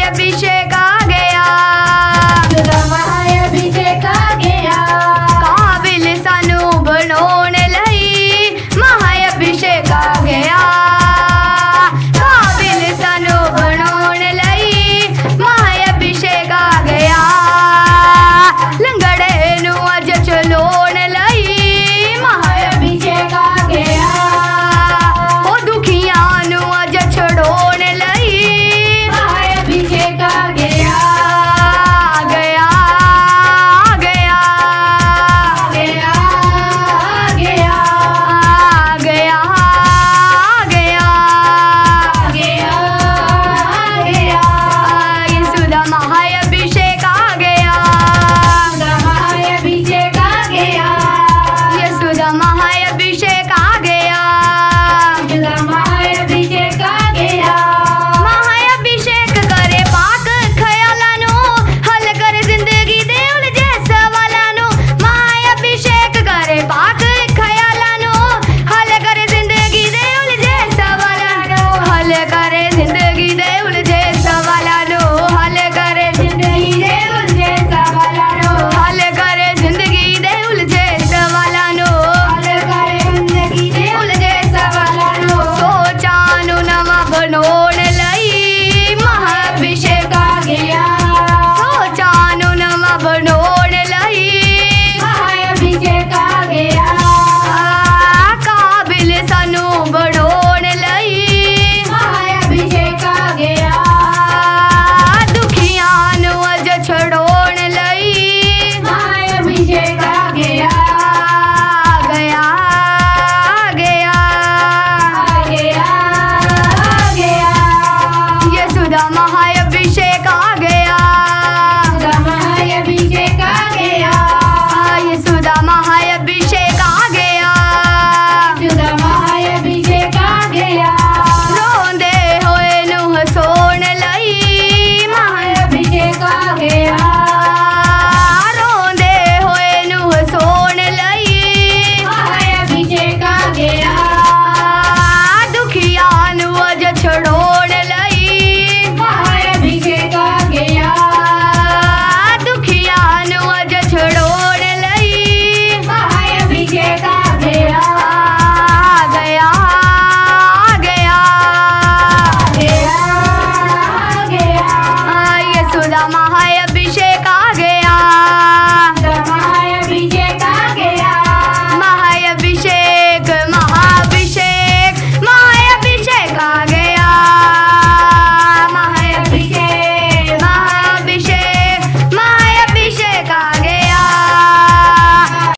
महाअभिषेक आ गया, महाअभिषेक आ गया, काबिल सानू बनाने लई महाअभिषेक आ गया, काबिल सानू बनाने लई महाअभिषेक आ गया, लंगड़े नू अज चलोने लई महाअभिषेक आ गया, ओ दुखियां नू अज छड़ोने लई महाअभिषेक आ गया, गया गया गया गया गया गया गया गया, यीशु दा महाअभिषेक आ गया, महाअभिषेक आ गया, यीशु दा महाअभिषेक आ गया, महाअभिषेक आ गया, महाअभिषेक करे पाक ख्यालां नू, हल करे जिंदगी दे उलझे सवालां नू, महाअभिषेक करे पाक ख्यालां नू, हल करे जिंदगी दे उलझे सवालां नू, हल करे जिंदगी दे उलझे सवालां नू, हल करे जिंदगी दे उलझे सवालां नू, हल करे जिंदगी दे उलझे सवालां नू, हल करे जिंदगी दे उलझे सवालां नू, सोचां नू नवां बनोण लई महाअभिषेक आ गया, सोचां नू नवां बनोण लई महाअभिषेक आ गया, काबिल सानू बनोण लई महाअभिषेक आ गया, दुखियां नू अज छड़ोण लई महाअभिषेक आ गया, गया गया आ गया आ गया, यीशु दा महाअभिषेक आ गया, महाअभिषेक आ गया, यीशु दा महाअभिषेक आ गया, महाअभिषेक आ गया, रोंदे होए नू हसोण लई महाअभिषेक आ गया, रोंदे होए नू हसोण लई महाअभिषेक आ गया, दुखियां नू अज छड़ोण लई महाअभिषेक आ गया, दुखियां नू अज छड़ोण लई महाअभिषेक आ गया, गया गया गया गया, यीशु दा महाअभिषेक